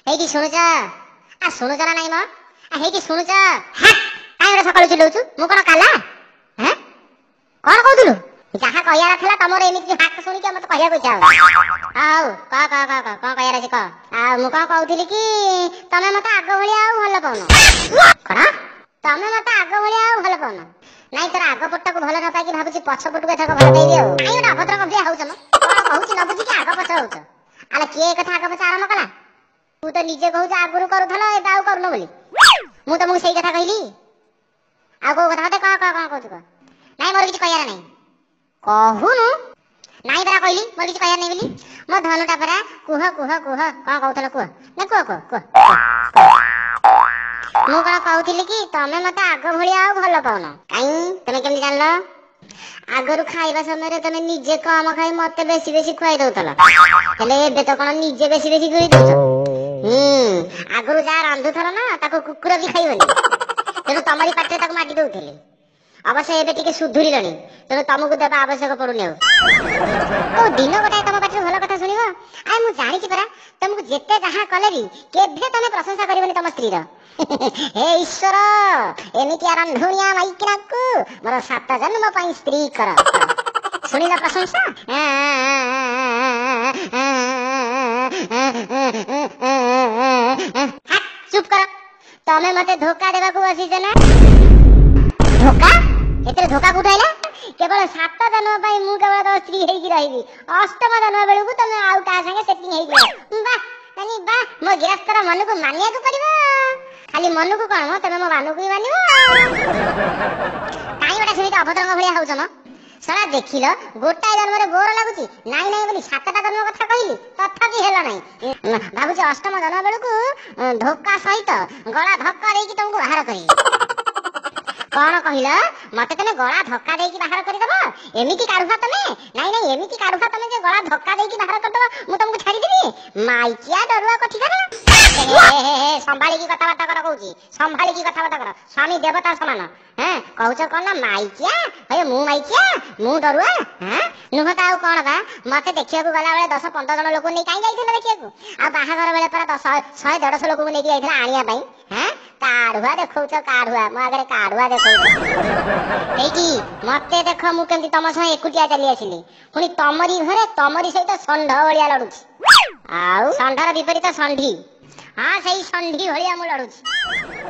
ହେଇଟି ଶୁଣୁଛ ଶୁଣୁଛ ନା ନାଇଁ ମ ହେଇଟି ଶୁଣୁଛ କାଇଁ ସକାଳୁ ଚିଲଉଛୁ ମୁଁ କଣ କାଲା କଣ କହୁଥିଲୁ ଯାହା କହିବାର ଥିଲା ତମର ଏମିତି ହାକ ଶୁଣିକି ମତେ କହିବାକୁ ଇଚ୍ଛା ହଉ କଣ କହିବାର ଅଛି କହ ଆଉ ମୁଁ କଣ କହୁଥିଲି କି ତମେ ମତେ ଆଗ ଭଳିଆ ଆଉ ଭଲ ପାଉନ କଣ ତମେ ମତେ ଆଗ ଭଳିଆ ଆଉ ଭଲ ପାଉନ ନାଇଁ ତୋର ଆଗ ପଟକୁ ଭଲ ନ ପାଇକି ଭାବୁଛି ପଛ ପଟକୁ ଏଥର ଭଲ ପାଇବି ଆଉ କାଇଁ ଗୋଟେ ଅଭଦ୍ର କମ୍ପ୍ଲିଆ ହଉଛ ମ କଣ କହୁଛି ନ ବୁଝିକି ଆଗ ପଛ ହଉଛ ଆଲେ କିଏ ଏ କଥା ଆଗ ପଛ ଆରମ୍ଭ କଲା ତୁ ତ ନିଜେ କହୁଛୁ ଆଗରୁ କରୁଥିଲ ଏବେ ଆଉ କରୁନ ବୋଲି ମୁଁ ତମକୁ ସେଇ କଥା କହିଲି ଆଉ କୋଉ କଥା ମତେ କଣ କହୁଛୁ କହ ନାଇଁ ମୋର କିଛି କହିବାର ନାହିଁ କହୁନୁ ନାଇଁ ପରା କହିଲି ମୋର କିଛି କହିବାର ନାହିଁ ବୋଲି ମୋ ଧନୁଟା ପରା କୁହ କଣ କହୁଥିଲ କୁହ ନା କୁହ ମୁଁ କଣ କହୁଥିଲି କି ତମେ ମତେ ଆଗ ଭଳିଆ ଆଉ ଭଲ ପାଉନ କାଇଁ ତମେ କେମିତି ଜାଣିଲ ଆଗରୁ ଖାଇବା ସମୟରେ ତମେ ନିଜେ କମ ଖାଇ ମତେ ବେଶୀ ଖୁଆଇ ଦଉଥିଲ ହେଲେ ଏବେ ତ କଣ ନିଜେ ବେଶୀ ଖୁଆଇ ଦଉଛ ଆଗରୁ ଯାହା ରାନ୍ଧୁଥଲ ନା ତାକୁ କୁକୁର ବି ଖାଇବନି ତେଣୁ ତମରି ପାଟିରେ ତାକୁ ମାଟି ଦଉଥିଲେ ଅବଶ୍ୟ ଏବେ ଟିକେ ସୁଧୁରିଲଣି ତେଣୁ ତମକୁ ଦେବା ଆବଶ୍ୟକ ପଡୁନି ଆଉ ଦିନ ଗୋଟାଏ ତମ ପାଟିରେ ଭଲ କଥା ଶୁଣିବ ଆରେ ମୁଁ ଜାଣିଛି ପରା ତମକୁ ଯେତେ ଯାହା କଲେ ବି କେବେ ତମେ ପ୍ରଶଂସା କରିବନି ତମ ସ୍ତ୍ରୀର ହେ ଈଶ୍ୱର ଏମିତି ରାନ୍ଧୁଣିଆ ମାଇକିନାକୁ ମୋର 7 ଜନ୍ମ ପାଇଁ ସ୍ତ୍ରୀ କର ଶୁଣିଲ ପ୍ରଶଂସା ଚୁପ କର ତମେ ମତେ ଧୋକା ଦେବାକୁ ବସିଛ ନା ଧୋକା ଏଥିରେ ଧୋକା କୋଉଠି ଆଇଲା କେବଳ 7 ଜନ୍ମ ପାଇଁ ମୁଁ କେବଳ ତମ ସ୍ତ୍ରୀ ହେଇକି ରହିବି 8ମ ଜନ୍ମ ବେଳକୁ ତମେ ଆଉ କାହା ସାଙ୍ଗେ ସେଟିଂ ହେଇଯିବ ବାଃ ମୋ ଗିରସ୍ତର ମନକୁ ମାନିବାକୁ ପଡିବ ଖାଲି ମନକୁ କଣ ମ ତମେ ମୋ ମାନଙ୍କୁ ବି ମାନିବ କାଇଁ ଗୋଟେ ସେମିତି ଅଭଦ୍ରଙ୍କ ଭଳିଆ ହଉଛ ମ ଶଳା ଦେଖିଲ ଗୋଟାଏ ଜନ୍ମରେ ବୋର ଲାଗୁଛି ନାଇଁ ବୋଲି 7ଟା ଜନ୍ମ କଥା କହିଲି ତଥାପି ହେଲା ନାହିଁ ଭାବୁଛି 8ମ ଜନ୍ମ ବେଳକୁ ଧୋକା ସହିତ ଗଳା ଧକ୍କା ଦେଇକି ତମକୁ ବାହାର କରିବି କଣ କହିଲ ମତେ ତମେ ଗଳା ଧକ୍କା ଦେଇକି ବାହାର କରିଦବ ଏମିତି କାଢୁଆ ତମେ ନାଇଁ ଏମିତି କାଢୁଆ ତମେ ଯେ ଗଳା ଧକ୍କା ଦେଇକି ବାହାର କରିଦବ ମୁଁ ତମକୁ ଛାଡିଦେବି ମାଇକିଆ ଡରୁଆ କଠିକାର ସମ୍ଭାଳିକି କଥାବାର୍ତ୍ତା କର କହୁଛି ସମ୍ଭାଳିକି କଥାବାର୍ତ୍ତା କର ସ୍ୱାମୀ ଦେବତା ସମାନ କହୁଛ କଣ ନା ମାଇକିଆ ମୁଁ ମାଇକିଆ ମୁଁ ଡରୁଆ ନୁହଁ ତ ଆଉ କଣ ବା ମତେ ଦେଖିବାକୁ ଗଲାବେଳେ 10-15 ଜଣ ଲୋକ ନେଇ କାଇଁ ଯାଇଥିଲ ଦେଖିବାକୁ ଆଉ ବାହାଘର ବେଳେ ପରା 100-150 ଲୋକଙ୍କୁ ନେଇକି ଯାଇଥିଲା ଆଣିବା ପାଇଁ କାଢୁଆ ଦେଖଉଛ କାଢୁଆ ମୋ ଆଗରେ କାଢୁଆ ଦେଖଉଛ ହେଇକି ମତେ ଦେଖ ମୁଁ କେମିତି ତମ ସହ ଏକୁଟିଆ ଚାଲି ଆସିଲି ପୁଣି ତମରି ଘରେ ତମରି ସହିତ ଷଣ୍ଢ ଭଳିଆ ଲଢୁଛି ଆଉ ଷଣ୍ଢର ବିପରୀତ ଷଣ୍ଢୀ ସେଇ ଷଣ୍ଢୀ ଭଳିଆ ମୁଁ ଲଢୁଛି